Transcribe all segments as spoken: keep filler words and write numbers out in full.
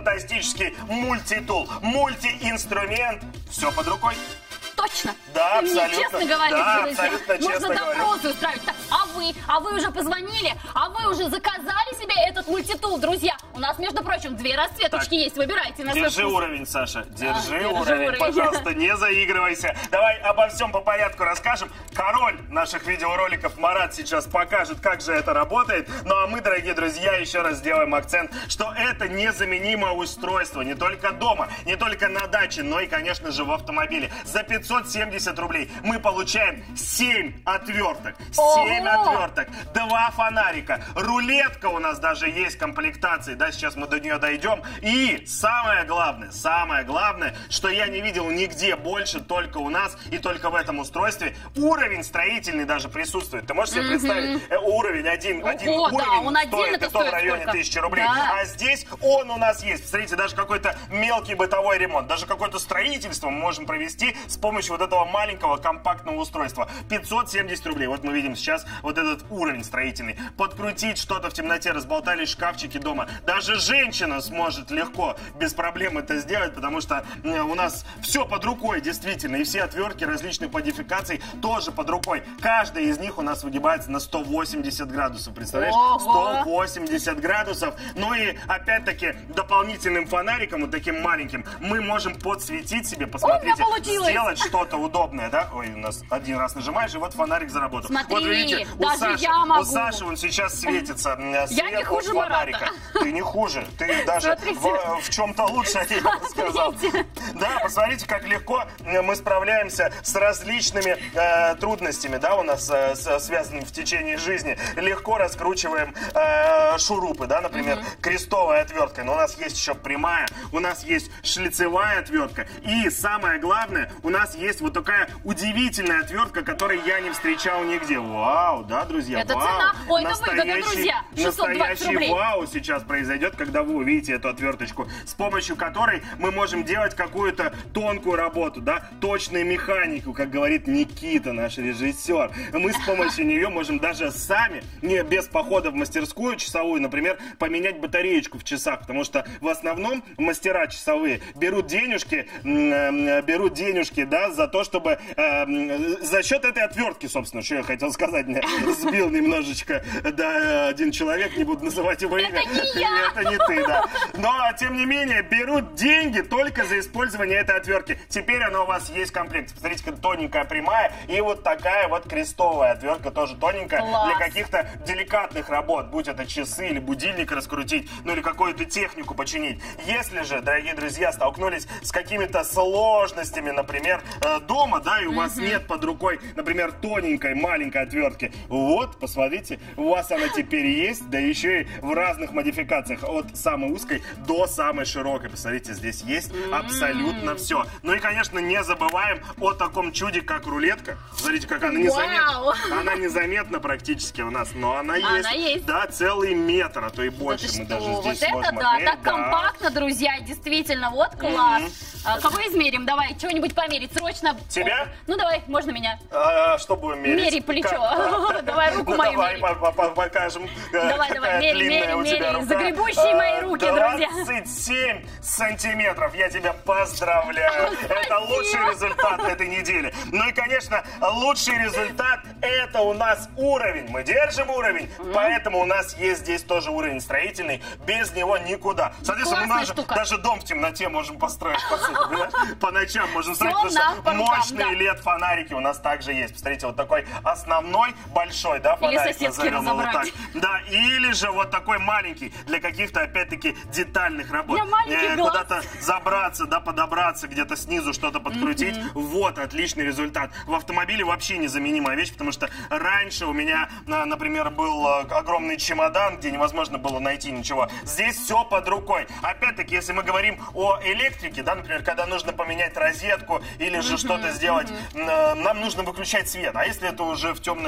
фантастический мультитул, мультиинструмент. Все под рукой. Точно. Да, Ты абсолютно. мне честно говоришь, Да, друзья. абсолютно честно Можно говорю. допросы устраивать. Так, а вы? А вы уже позвонили? А вы уже заказали себе этот мультитул, друзья? У нас, между прочим, две расцветочки Так. есть. Выбирайте на свой Держи вкус. уровень, Саша. Держи, А, держи уровень. уровень. Пожалуйста, не заигрывайся. Давай обо всем по порядку расскажем. Король наших видеороликов Марат сейчас покажет, как же это работает. Ну а мы, дорогие друзья, еще раз сделаем акцент, что это незаменимое устройство не только дома, не только на даче, но и, конечно же, в автомобиле. За пятьсот семьдесят рублей мы получаем семь отверток. семь Ого! отверток, два фонарика, рулетка у нас даже есть в комплектации, да, сейчас мы до нее дойдем. И самое главное, самое главное, что я не видел нигде больше, только у нас и только в этом устройстве, уровень строительный даже присутствует. Ты можешь себе представить, э, уровень, один, один Ого, да, уровень он стоит, отдельно-то и то в стоит районе сколько? тысячи рублей. Да. А здесь он у нас есть. Смотрите, даже какой-то мелкий бытовой ремонт, даже какое-то строительство мы можем провести с помощью вот этого маленького компактного устройства. пятьсот семьдесят рублей. Вот мы видим сейчас вот этот уровень строительный. Подкрутить что-то в темноте, разболтались шкафчики дома. Даже женщина сможет легко, без проблем это сделать, потому что э, у нас все под рукой, действительно. И все отвертки различных модификаций тоже под рукой. Каждая из них у нас выгибается на сто восемьдесят градусов. Представляешь? Ого! сто восемьдесят градусов. Ну и опять-таки дополнительным фонариком, вот таким маленьким, мы можем подсветить себе, посмотрите, получилось! сделать что-то удобное, да? Ой, у нас один раз нажимаешь, и вот фонарик заработал. Смотри, вот видите, у даже Саши, я могу. у Саши он сейчас светится м, Я не свет хуже от фонарика. Марата. Ты не хуже, ты даже Смотрите. в, в чем-то лучше, я бы сказал. Смотрите. Да, посмотрите, как легко э, мы справляемся с различными э, трудностями, да, у нас э, с- связанными в течение жизни. Легко раскручиваем э, шурупы, да, например, крестовой отверткой. Но у нас есть еще прямая, у нас есть шлицевая отвертка. И самое главное, у нас есть вот такая удивительная отвертка, которой я не встречал нигде. Вау, да, друзья, Это вау. цена. Ой, это выгодно, Настоящий- друзья. шестьсот двадцать настоящий рублей. вау сейчас произойдет, когда вы увидите эту отверточку, с помощью которой мы можем делать какую-то тонкую работу, да, точную механику, как говорит Никита, наш режиссер. Мы с помощью нее можем даже сами, не без похода в мастерскую часовую, например, поменять батареечку в часах, потому что в основном мастера часовые берут денежки, м, берут денежки, да, за то, чтобы э, м, за счет этой отвертки, собственно, что я хотел сказать, меня сбил немножечко, да, один человек, не буду называть его имя. Это не я. Это не ты, да. Но, тем не менее, берут деньги только за использование этой отвертки. Теперь она у вас есть в комплекте. Посмотрите, как тоненькая прямая и вот такая вот крестовая отвертка, тоже тоненькая, Класс. для каких-то деликатных работ, будь это часы или будильник раскрутить, ну или какую-то технику починить. Если же, дорогие друзья, столкнулись с какими-то сложностями, например, э, дома, да, и у вас нет под рукой, например, тоненькой маленькой отвертки, вот, посмотрите, у вас она теперь есть, да еще и в разных модификациях, от самой узкой до самой широкой. Посмотрите, здесь есть абсолютно все. Ну и, конечно, не забываем о таком чуде, как рулетка. Смотрите, как она незаметна. Вау! Она незаметна практически у нас, но она есть. Она есть. Да, целый метр, а то и больше. Это Мы что? даже Вот здесь это сможем да, отмерить. так компактно, друзья, действительно, вот класс. А, кого измерим? Давай, что-нибудь померить, срочно. Тебя? Ну давай, можно меня. А, что будем мерить? Мери плечо. Как? Давай руку Ну, мою давай мерить. по- по- по- покажем, э, Давай, какая давай, мери, длинная мери, у тебя мери. рука. Загребущие мои А, руки, друзья. двадцать семь сантиметров. Я тебя поздравляю. Это лучший результат этой недели. Ну и, конечно, лучший результат — это у нас уровень. Мы держим уровень, поэтому у нас есть здесь тоже уровень строительный. Без него никуда. Соответственно, мы Классная даже, штука. даже дом в темноте можем построить, по сути, понимаешь? По ночам можем строить, Всё потому нам что по рукам, мощные да. лед-фонарики у нас также есть. Посмотрите, вот такой основной большой, да, Или фонарик, соседский назовем его вот так. разобрать. Да, или же вот такой маленький для каких-то, опять-таки, детальных работ. Для маленьких Э, глаз. Куда-то забраться, да, подобраться, где-то снизу что-то подкрутить. Вот, отличный результат. В автомобиле вообще незаменимая вещь, потому что раньше у меня, на- например, был э, огромный чемодан, где невозможно было найти ничего. Здесь все под рукой. Опять-таки, если мы говорим о электрике, да, например, когда нужно поменять розетку или же что-то сделать, э, нам нужно выключать свет. А если это уже в темное время суток?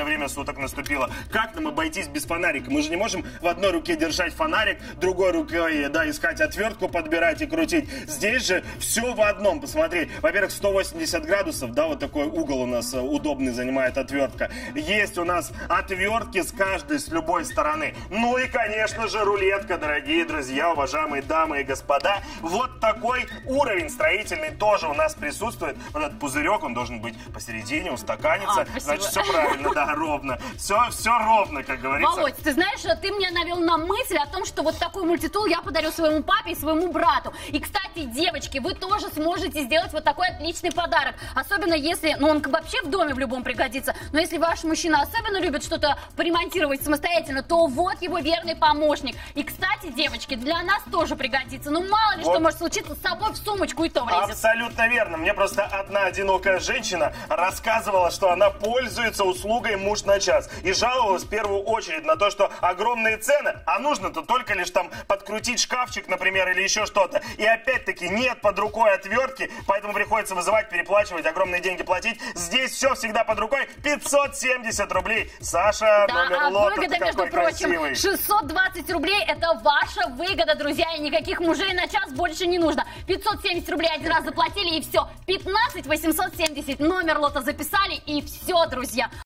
суток наступило. Как нам обойтись без фонарика? Мы же не можем в одной руке держать фонарик, другой рукой, да, искать отвертку, подбирать и крутить. Здесь же все в одном. Посмотри, во-первых, сто восемьдесят градусов, да, вот такой угол у нас удобный занимает отвертка. Есть у нас отвертки с каждой, с любой стороны. Ну и, конечно же, рулетка, дорогие друзья, уважаемые дамы и господа. Вот такой уровень строительный тоже у нас присутствует. Вот этот пузырек, он должен быть посередине, устаканиться. А, значит, все правильно, да, ровно. Все, все ровно, как говорится. Володь, ты знаешь, ты мне навел на мысль о том, что вот такой мультитул я подарю своему папе и своему брату. И, кстати, девочки, вы тоже сможете сделать вот такой отличный подарок. Особенно если, ну, он вообще в доме в любом пригодится. Но если ваш мужчина особенно любит что-то поремонтировать самостоятельно, то вот его верный помощник. И, кстати, девочки, для нас тоже пригодится. Ну, мало ли вот. Что может случиться, с собой в сумочку и то влезет. Абсолютно верно. Мне просто одна одинокая женщина рассказывала, что она пользуется услугой «Муж на час». И жаловалась в первую очередь на то, что огромные цены, а нужно-то только лишь там подкрутить шкафчик, например, или еще что-то. И опять-таки нет под рукой отвертки, поэтому приходится вызывать, переплачивать, огромные деньги платить. Здесь все всегда под рукой. пятьсот семьдесят рублей. Саша, да, номер а лота выгода, между какой прочим, красивый. шестьсот двадцать рублей – это ваша выгода, друзья, и никаких мужей на час больше не нужно. пятьсот семьдесят рублей один раз заплатили, и все. пятнадцать восемьсот семьдесят номер лота записали, и все, друзья.